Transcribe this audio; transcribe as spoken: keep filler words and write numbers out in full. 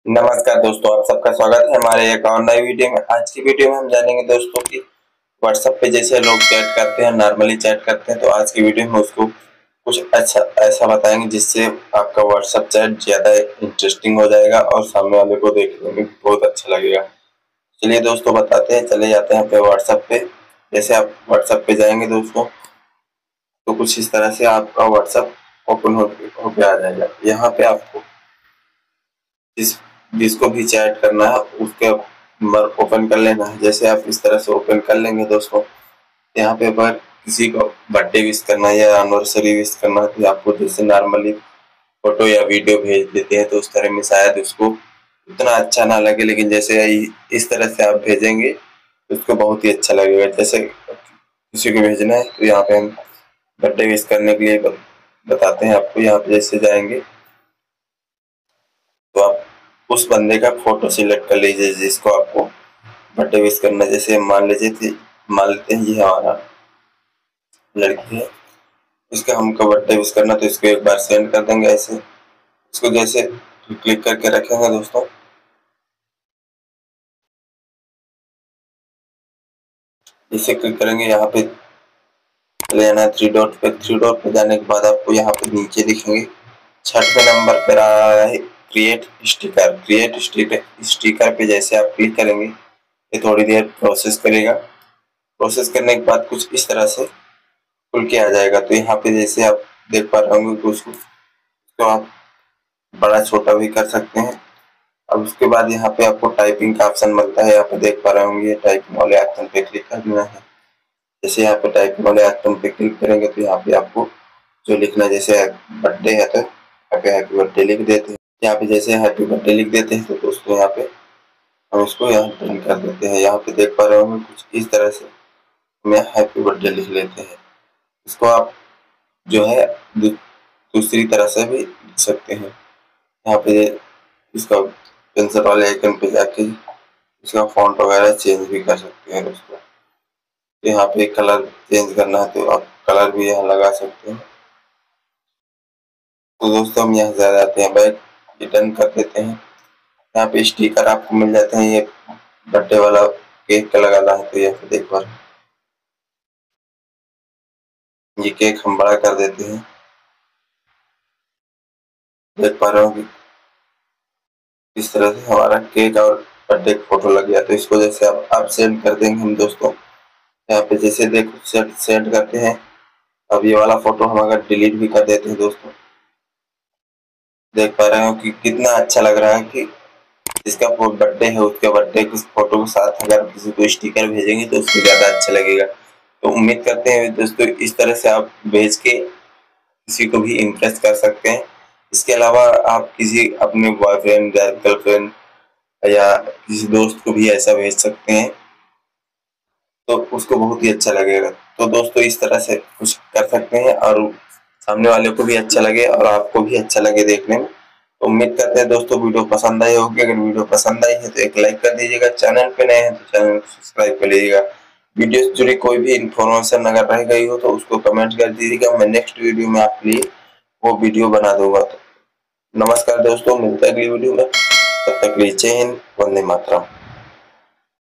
नमस्कार दोस्तों, आप सबका स्वागत है हमारे एक और नई वीडियो में। आज की वीडियो में हम जानेंगे दोस्तों कि व्हाट्सएप पे जैसे लोग चैट करते हैं, नॉर्मली चैट करते हैं, तो आज की वीडियो में उसको कुछ अच्छा ऐसा बताएंगे जिससे आपका व्हाट्सएप चैट ज़्यादा इंटरेस्टिंग हो जाएगा और सामने वाले को देखने में बहुत अच्छा लगेगा। चलिए दोस्तों बताते हैं, चले जाते हैं पे व्हाट्सएप पे। जैसे आप व्हाट्सएप पे जाएंगे दोस्तों, तो कुछ इस तरह से आपका व्हाट्सएप ओपन हो होके आ जाएगा। यहाँ पे आपको जिस जिसको भी चैट करना है उसके नंबर ओपन कर लेना है। जैसे आप इस तरह से ओपन कर लेंगे दोस्तों, यहाँ पे अगर किसी को बर्थडे विश करना है या एनिवर्सरी विश करना है तो आपको जैसे नॉर्मली फोटो या वीडियो भेज देते हैं, तो उस तरह में शायद उसको उतना अच्छा ना लगे, लेकिन जैसे इस तरह से आप भेजेंगे तो उसको बहुत ही अच्छा लगेगा। जैसे किसी को भेजना है तो यहाँ पे हम बर्थडे विश करने के लिए बताते हैं आपको। यहाँ पे जैसे जाएंगे तो आप उस बंदे का फोटो सिलेक्ट कर लीजिए जिसको आपको बर्थडे विश करना है। जैसे मान लीजिए थी मान लेते हैं ये हमारा लड़की है, इसका हमको बर्थडे विश करना, तो इसको एक बार सेंड कर देंगे ऐसे। इसको जैसे क्लिक करके रखेंगे दोस्तों, इसे क्लिक करेंगे, यहाँ पे चले जाना है थ्री डॉट पे। थ्री डॉट पे जाने के बाद आपको यहाँ पे नीचे दिखेंगे छठवें नंबर पर आ रहा है create sticker. Create sticker sticker पे जैसे आप क्लिक करेंगे, ये थोड़ी देर प्रोसेस करेगा। प्रोसेस करने के बाद कुछ इस तरह से खुल के आ जाएगा। तो यहाँ पे जैसे आप देख पा रहे होंगे कि उसको तो आप बड़ा छोटा भी कर सकते हैं। अब उसके बाद यहाँ पे आपको टाइपिंग का ऑप्शन मिलता है, यहाँ पे देख पा रहे होंगे टाइपिंग वाले आइकन पे क्लिक कर देना है। जैसे यहाँ पे टाइपिंग वाले आइकन पे क्लिक करेंगे तो यहाँ पे आपको जो लिखना है, जैसे बर्थडे है तो यहाँ पे हैप्पी बर्थडे लिख देते हैं। यहाँ पे जैसे हैप्पी बर्थडे लिख देते हैं तो दोस्तों यहाँ पे हम इसको यहाँ डन कर देते हैं। यहाँ पे देख पा रहे होंगे कुछ इस तरह से हम यहाँ हैप्पी बर्थडे लिख लेते हैं। इसको आप जो है दूसरी तरह से भी लिख सकते हैं। यहाँ पे इसका पेंसिल वाले आइकन पे जाके इसका फॉन्ट वगैरह चेंज भी कर सकते हैं दोस्तों। यहाँ पे कलर चेंज करना है तो आप कलर भी यहाँ लगा सकते हैं। तो दोस्तों हम यहाँ जा जाते हैं बैक, रिटर्न कर देते हैं। यहाँ पे स्टिकर आपको मिल जाते हैं, ये बर्थडे वाला केक का लगाना है तो यहाँ पे देख पा ये केक हम बड़ा कर देते हैं। देख पा रहे हो कि इस तरह से हमारा केक और बर्थडे फोटो लग गया। तो इसको जैसे आप, आप सेंड कर देंगे हम दोस्तों, यहाँ पे जैसे देखो सेंड सेंड करते हैं। अब ये वाला फोटो हम अगर डिलीट भी कर देते हैं दोस्तों, देख पा रहे हो कि कितना अच्छा लग रहा है कि जिसका बर्थडे है उसके बर्थडे की फोटो के साथ अगर किसी को स्टिकर भेजेंगे तो उसको ज़्यादा अच्छा लगेगा। तो उम्मीद करते हैं दोस्तों इस तरह से आप भेज के किसी को भी इम्प्रेस कर सकते हैं। इसके अलावा आप किसी अपने बॉयफ्रेंड या गर्लफ्रेंड या किसी दोस्त को भी ऐसा भेज सकते हैं, तो उसको बहुत ही अच्छा लगेगा। तो दोस्तों इस तरह से कुछ कर सकते हैं और सामने वाले को भी अच्छा लगे और आपको भी अच्छा लगे देखने में। तो उम्मीद करते हैं दोस्तों वीडियो पसंद आई होगी। अगर वीडियो पसंद आई है तो एक लाइक कर दीजिएगा, चैनल पे नए हैं तो चैनल को सब्सक्राइब कर लीजिएगा। वीडियो से जुड़ी कोई भी इंफॉर्मेशन अगर रह गई हो तो उसको कमेंट कर दीजिएगा, मैं नेक्स्ट वीडियो में आपके लिए वो वीडियो बना दूंगा। तो नमस्कार दोस्तों, मिलते हैं अगली वीडियो में, तब तक के लिए जय हिंद, वंदे मातरम।